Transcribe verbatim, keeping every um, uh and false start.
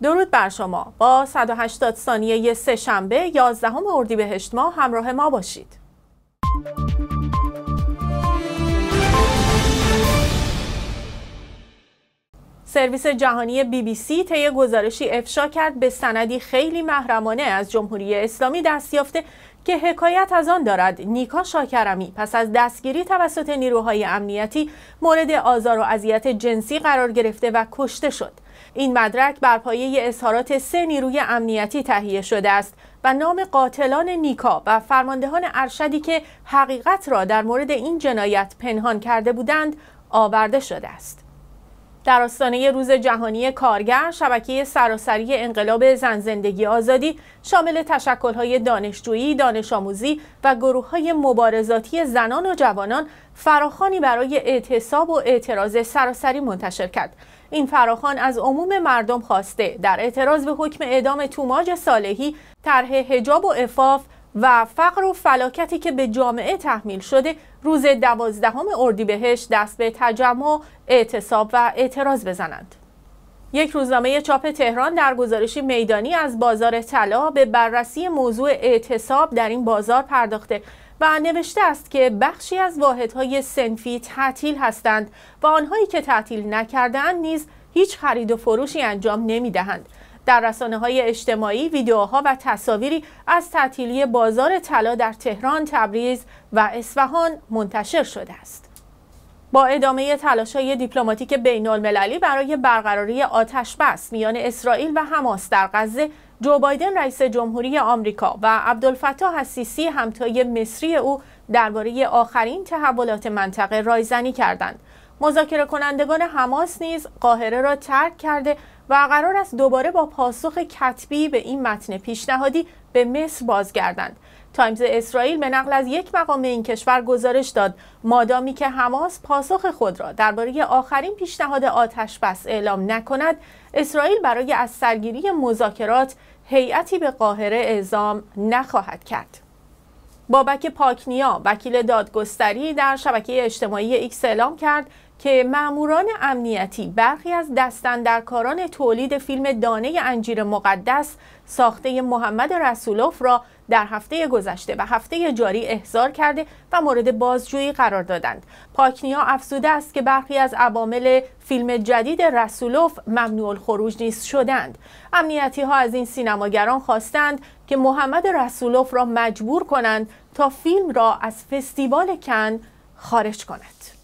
درود بر شما. با صد و هشتاد ثانیه سه شنبه یازدهم اردیبهشت ماه همراه ما باشید. سرویس جهانی بی بی سی طی گزارشی افشا کرد به سندی خیلی محرمانه از جمهوری اسلامی دست یافته که حکایت از آن دارد نیکا شاکرمی پس از دستگیری توسط نیروهای امنیتی مورد آزار و اذیت جنسی قرار گرفته و کشته شد. این مدرک بر پایه اظهارات سه نیروی امنیتی تهیه شده است و نام قاتلان نیکا و فرماندهان ارشدی که حقیقت را در مورد این جنایت پنهان کرده بودند آورده شده است. در آستانه روز جهانی کارگر، شبکه سراسری انقلاب زن زندگی آزادی شامل تشکل‌های دانشجویی، دانش آموزی و گروه‌های مبارزاتی زنان و جوانان فراخوانی برای اعتصاب و اعتراض سراسری منتشر کرد. این فراخوان از عموم مردم خواسته در اعتراض به حکم اعدام توماج صالحی، طرح حجاب و عفاف و فقر و فلاکتی که به جامعه تحمیل شده، روز دوازدهم اردیبهشت دست به تجمع، اعتصاب و اعتراض بزنند. یک روزنامه چاپ تهران در گزارشی میدانی از بازار طلا به بررسی موضوع اعتصاب در این بازار پرداخته و نوشته است که بخشی از واحدهای صنفی تعطیل هستند و آنهایی که تعطیل نکرده‌اند نیز هیچ خرید و فروشی انجام نمی‌دهند. در رسانه‌های اجتماعی ویدیوها و تصاویری از تعطیلی بازار طلا در تهران، تبریز و اصفهان منتشر شده است. با ادامه تلاش‌های دیپلماتیک بین‌المللی برای برقراری آتش‌بس میان اسرائیل و حماس در غزه، جو بایدن رئیس جمهوری آمریکا و عبدالفتاح السیسی همتای مصری او درباره آخرین تحولات منطقه رایزنی کردند. مذاکره کنندگان حماس نیز قاهره را ترک کرده و قرار است دوباره با پاسخ کتبی به این متن پیشنهادی به مصر بازگردند. تایمز اسرائیل به نقل از یک مقام این کشور گزارش داد مادامی که حماس پاسخ خود را درباره آخرین پیشنهاد آتش بس اعلام نکند، اسرائیل برای از سرگیری مذاکرات هیئتی به قاهره اعزام نخواهد کرد. بابک پاکنیا، وکیل دادگستری، در شبکه اجتماعی ایکس اعلام کرد که ماموران امنیتی برخی از دستاندرکاران تولید فیلم دانه انجیر مقدس ساخته محمد رسولوف را در هفته گذشته و هفته جاری احضار کرده و مورد بازجویی قرار دادند. پاکنیا افزوده است که برخی از عوامل فیلم جدید رسولوف ممنوع الخروج نیز شدند. امنیتی ها از این سینماگران خواستند که محمد رسولوف را مجبور کنند تا فیلم را از فستیوال کن خارج کند.